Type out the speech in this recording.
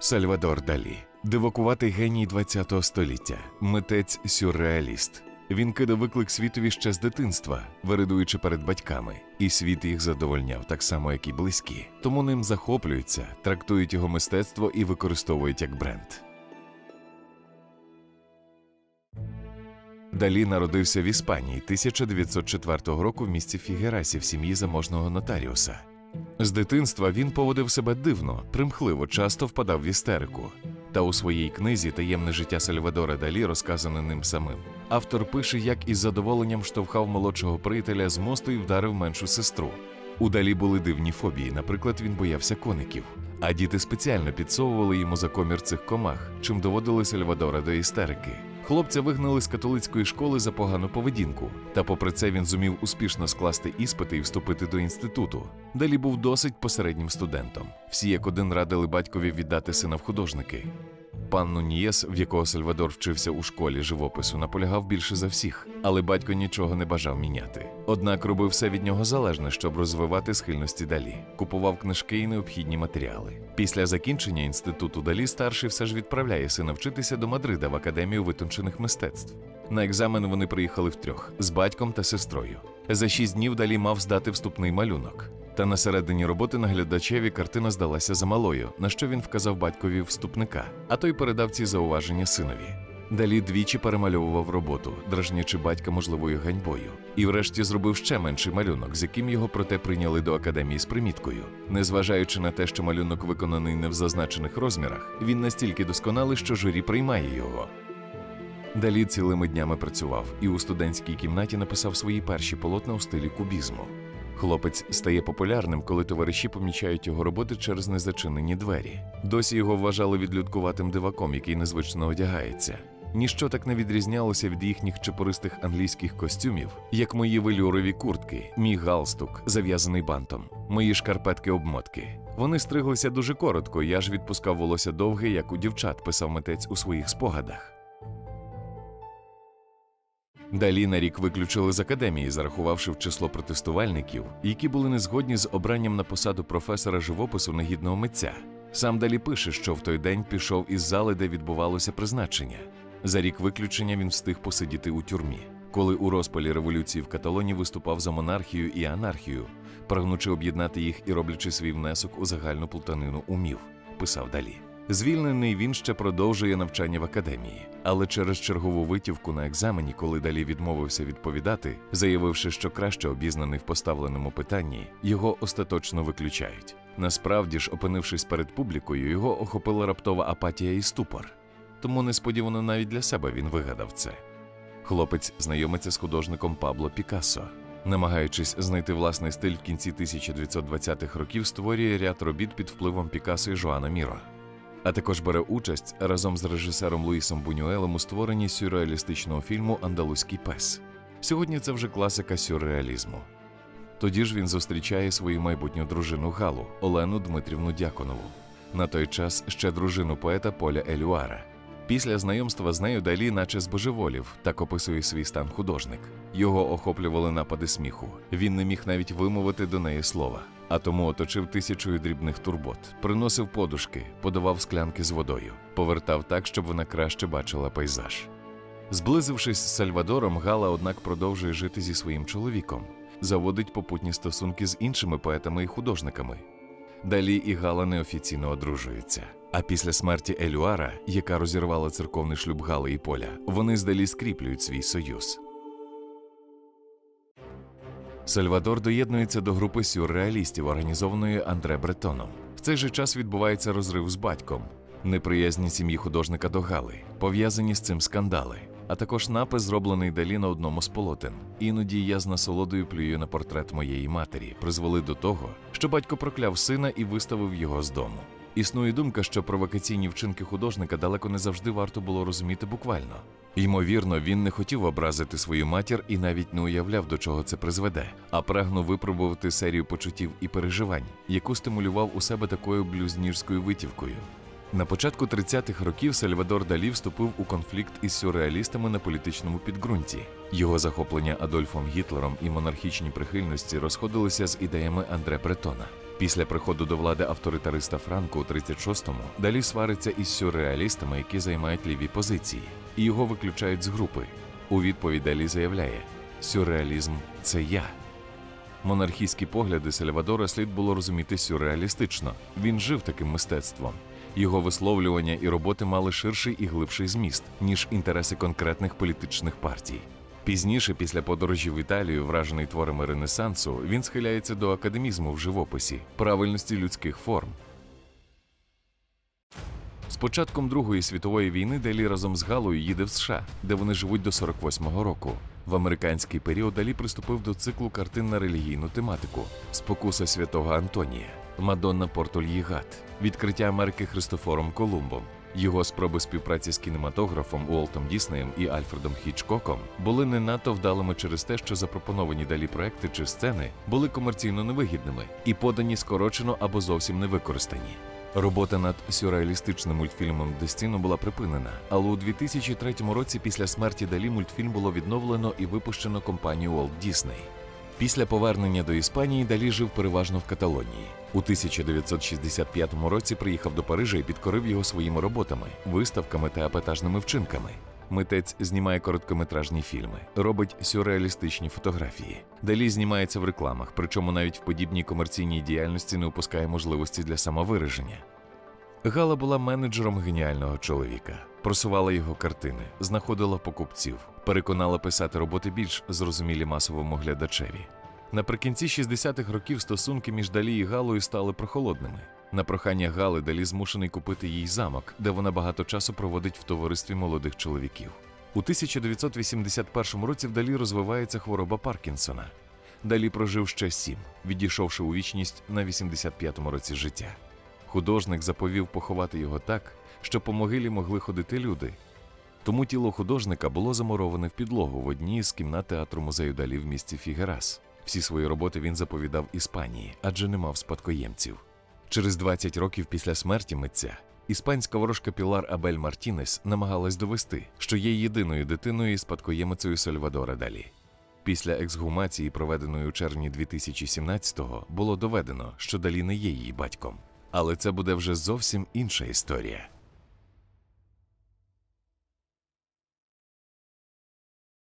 Сальвадор Далі – дивакуватий геній ХХ століття, митець-сюрреаліст. Він кидав виклик світові ще з дитинства, виридуючи перед батьками, і світ їх задовольняв так само, як і близькі. Тому ним захоплюються, трактують його мистецтво і використовують як бренд. Далі народився в Іспанії 1904 року в місті Фігерасі в сім'ї заможного нотаріуса. З дитинства він поводив себе дивно, примхливо, часто впадав в істерику. Та у своїй книзі «Таємне життя Сальвадора Далі», розказане ним самим, автор пише, як із задоволенням штовхав молодшого приятеля з мосту і вдарив меншу сестру. У Далі були дивні фобії, наприклад, він боявся коників. А діти спеціально підсовували йому за комір цих комах, чим доводили Сальвадора до істерики. Хлопця вигнали з католицької школи за погану поведінку. Та попри це він зумів успішно скласти іспити і вступити до інституту. Далі був досить посереднім студентом. Всі як один радили батькові віддати сина в художники. Пан Нунієс, в якого Сальвадор вчився у школі живопису, наполягав більше за всіх, але батько нічого не бажав міняти. Однак робив все від нього залежне, щоб розвивати схильності Далі. Купував книжки і необхідні матеріали. Після закінчення інституту Далі-старший все ж відправляє сина вчитися до Мадрида в Академію витончених мистецтв. На екзамен вони приїхали втрьох – з батьком та сестрою. За 6 днів Далі мав здати вступний малюнок. Та на середині роботи наглядачеві картина здалася замалою, на що він вказав батькові вступника, а той передав ці зауваження синові. Далі двічі перемальовував роботу, дражнячи батька можливою ганьбою. І врешті зробив ще менший малюнок, з яким його проте прийняли до академії з приміткою. Незважаючи на те, що малюнок виконаний не в зазначених розмірах, він настільки досконалий, що журі приймає його. Далі цілими днями працював і у студентській кімнаті написав свої перші полотна у стилі кубізму. Хлопець стає популярним, коли товариші помічають його роботи через незачинені двері. Досі його вважали відлюдкуватим диваком, який незвично одягається. Ніщо так не відрізнялося від їхніх чепуристих англійських костюмів, як мої велюрові куртки, мій галстук, зав'язаний бантом, мої шкарпетки-обмотки. Вони стриглися дуже коротко, я ж відпускав волосся довге, як у дівчат, писав митець у своїх спогадах. Далі на рік виключили з академії, зарахувавши в число протестувальників, які були незгодні з обранням на посаду професора живопису негідного митця. Сам Далі пише, що в той день пішов із зали, де відбувалося призначення. За рік виключення він встиг посидіти у тюрмі, коли у розпалі революції в Каталонії виступав за монархію і анархію, прагнучи об'єднати їх і роблячи свій внесок у загальну плутанину умів, писав Далі. Звільнений він ще продовжує навчання в академії, але через чергову витівку на екзамені, коли Далі відмовився відповідати, заявивши, що краще обізнаний в поставленому питанні, його остаточно виключають. Насправді ж, опинившись перед публікою, його охопила раптова апатія і ступор. Тому несподівано навіть для себе він вигадав це. Хлопець знайомиться з художником Пабло Пікассо. Намагаючись знайти власний стиль, в кінці 1920-х років створює ряд робіт під впливом Пікассо і Жоана Міро. А також бере участь разом з режисером Луїсом Бунюелем у створенні сюрреалістичного фільму «Андалузький пес». Сьогодні це вже класика сюрреалізму. Тоді ж він зустрічає свою майбутню дружину Галу, Олену Дмитрівну Дяконову. На той час ще дружину поета Поля Елюара. Після знайомства з нею Далі наче збожеволів, так описує свій стан художник. Його охоплювали напади сміху. Він не міг навіть вимовити до неї слова. А тому оточив тисячою дрібних турбот, приносив подушки, подавав склянки з водою, повертав так, щоб вона краще бачила пейзаж. Зблизившись з Сальвадором, Гала, однак, продовжує жити зі своїм чоловіком, заводить попутні стосунки з іншими поетами і художниками. Далі і Гала неофіційно одружуються. А після смерті Елюара, яка розірвала церковний шлюб Гали і Поля, вони з Далі скріплюють свій союз. Сальвадор доєднується до групи сюрреалістів, організованої Андре Бретоном. В цей же час відбувається розрив з батьком, неприязні сім'ї художника до Гали, пов'язані з цим скандали, а також напис, зроблений Далі на одному з полотен. «Іноді я з насолодою плюю на портрет моєї матері», призвели до того, що батько прокляв сина і виставив його з дому. Існує думка, що провокаційні вчинки художника далеко не завжди варто було розуміти буквально. Ймовірно, він не хотів образити свою матір і навіть не уявляв, до чого це призведе, а прагнув випробувати серію почуттів і переживань, яку стимулював у себе такою блюзнірською витівкою. На початку 30-х років Сальвадор Далі вступив у конфлікт із сюрреалістами на політичному підґрунті. Його захоплення Адольфом Гітлером і монархічні прихильності розходилися з ідеями Андре Бретона. Після приходу до влади авторитариста Франко у 36-му Далі свариться із сюрреалістами, які займають ліві позиції, і його виключають з групи. У відповідь Далі заявляє: «Сюрреалізм – це я». Монархійські погляди Сальвадора слід було розуміти сюрреалістично. Він жив таким мистецтвом. Його висловлювання і роботи мали ширший і глибший зміст, ніж інтереси конкретних політичних партій. Пізніше, після подорожі в Італію, вражений творами Ренесансу, він схиляється до академізму в живописі, правильності людських форм. З початком Другої світової війни Далі разом з Галою їде в США, де вони живуть до 48-го року. В американський період Далі приступив до циклу картин на релігійну тематику «Спокуса святого Антонія», «Мадонна Портольєгат», «Відкриття Америки Христофором Колумбом». Його спроби співпраці з кінематографом Уолтом Діснеєм і Альфредом Хічкоком були не надто вдалими через те, що запропоновані Далі проекти чи сцени були комерційно невигідними і подані скорочено або зовсім не використані. Робота над сюрреалістичним мультфільмом «Дестіно» була припинена, але у 2003 році після смерті Далі мультфільм було відновлено і випущено компанією Уолт Дісней. Після повернення до Іспанії Далі жив переважно в Каталонії. У 1965 році приїхав до Парижа і підкорив його своїми роботами, виставками та епатажними вчинками. Митець знімає короткометражні фільми, робить сюрреалістичні фотографії. Далі знімається в рекламах, причому навіть в подібній комерційній діяльності не упускає можливості для самовираження. Гала була менеджером геніального чоловіка, просувала його картини, знаходила покупців, переконала писати роботи більш зрозумілі масовому глядачеві. Наприкінці 60-х років стосунки між Далі і Галою стали прохолодними. На прохання Гали Далі змушений купити їй замок, де вона багато часу проводить в товаристві молодих чоловіків. У 1981 році в Далі розвивається хвороба Паркінсона. Далі прожив ще 7, відійшовши у вічність на 85-му році життя. Художник заповів поховати його так, щоб по могилі могли ходити люди. Тому тіло художника було замуроване в підлогу в одній з кімнат театру музею Далі в місті Фігерас. Всі свої роботи він заповідав Іспанії, адже не мав спадкоємців. Через 20 років після смерті митця іспанська ворожка Пілар Абель Мартінес намагалась довести, що є єдиною дитиною і спадкоємицею Сальвадора Далі. Після ексгумації, проведеної у червні 2017-го, було доведено, що Далі не є її батьком. Але це буде вже зовсім інша історія.